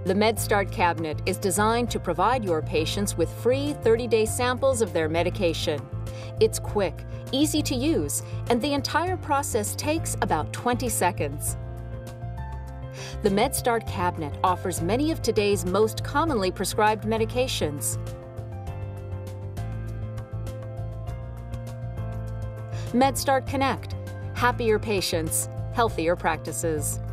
The MedStart cabinet is designed to provide your patients with free 30-day samples of their medication. It's quick, easy to use, and the entire process takes about 20 seconds. The MedStart cabinet offers many of today's most commonly prescribed medications. MedStart Connect. Happier patients, healthier practices.